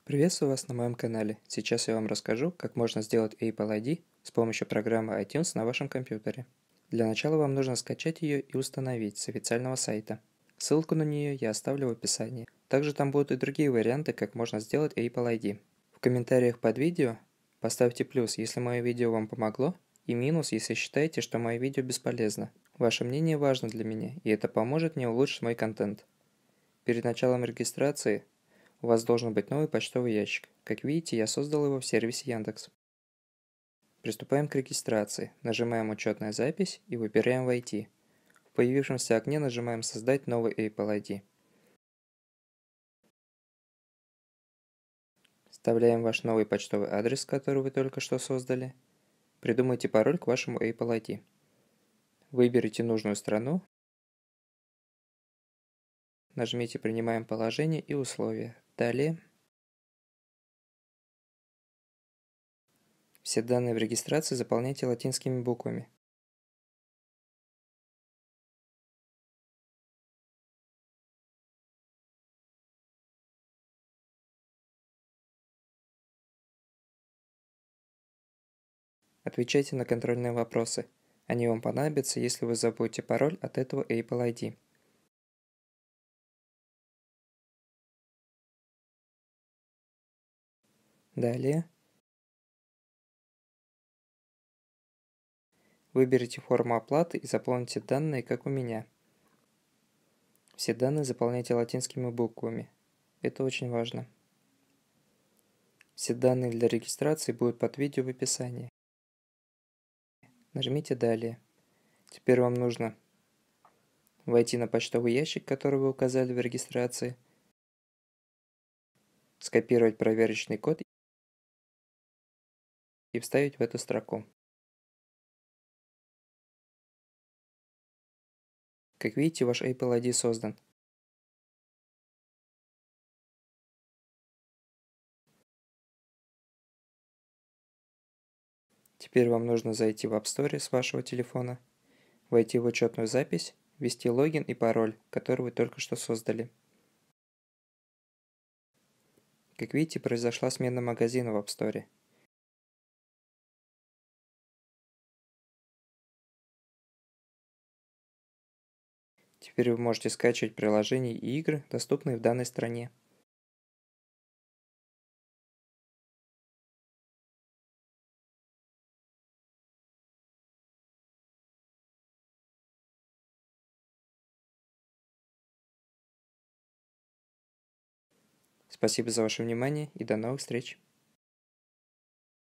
Приветствую вас на моем канале. Сейчас я вам расскажу, как можно сделать Apple ID с помощью программы iTunes на вашем компьютере. Для начала вам нужно скачать ее и установить с официального сайта. Ссылку на нее я оставлю в описании. Также там будут и другие варианты, как можно сделать Apple ID. В комментариях под видео поставьте плюс, если мое видео вам помогло, и минус, если считаете, что мое видео бесполезно. Ваше мнение важно для меня, и это поможет мне улучшить мой контент. Перед началом регистрации у вас должен быть новый почтовый ящик. Как видите, я создал его в сервисе Яндекс. Приступаем к регистрации. Нажимаем «Учетная запись» и выбираем «Войти». В появившемся окне нажимаем «Создать новый Apple ID». Вставляем ваш новый почтовый адрес, который вы только что создали. Придумайте пароль к вашему Apple ID. Выберите нужную страну. Нажмите «Принимаем положение и условия». Далее. Все данные в регистрации заполняйте латинскими буквами. Отвечайте на контрольные вопросы. Они вам понадобятся, если вы забудете пароль от этого Apple ID. Далее. Выберите форму оплаты и заполните данные, как у меня. Все данные заполняйте латинскими буквами. Это очень важно. Все данные для регистрации будут под видео в описании. Нажмите «Далее». Теперь вам нужно войти на почтовый ящик, который вы указали в регистрации, скопировать проверочный код и вставить в эту строку. Как видите, ваш Apple ID создан. Теперь вам нужно зайти в App Store с вашего телефона, войти в учетную запись, ввести логин и пароль, который вы только что создали. Как видите, произошла смена магазина в App Store. Теперь вы можете скачивать приложения и игры, доступные в данной стране. Спасибо за ваше внимание и до новых встреч!